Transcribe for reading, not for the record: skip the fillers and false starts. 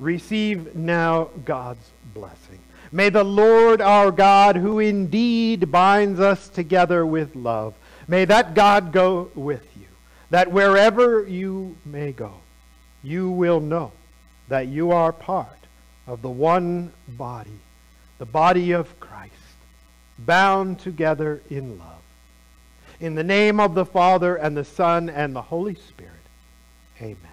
receive now God's blessing. May the Lord our God, who indeed binds us together with love, may that God go with you, that wherever you may go, you will know that you are part of the one body, the body of Christ, bound together in love. In the name of the Father, and the Son, and the Holy Spirit, amen.